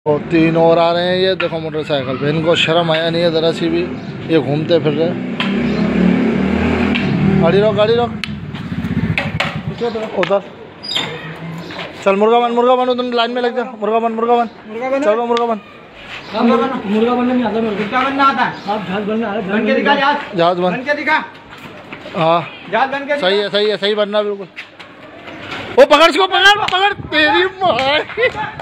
और 3 और आ रहे हैं। ये देखो मोटरसाइकिल पे, इनको शर्म आया नहीं है ज़रा सी भी, ये घूमते फिर रहे। गाड़ी रोक, गाड़ी रोक, उधर चल। मुर्गा बन उधर लाइन में लग जा। मुर्गा बन चलो मुर्गा बन नहीं आता, क्या बनना आता है? आप जहाज बनना है, बन के दिखा, जहाज बन के दिखा। हाँ जहाज बन के सही है, सही बनना बिल्कुल। वो पकड़ इसको, पकड़ तेरी माँ।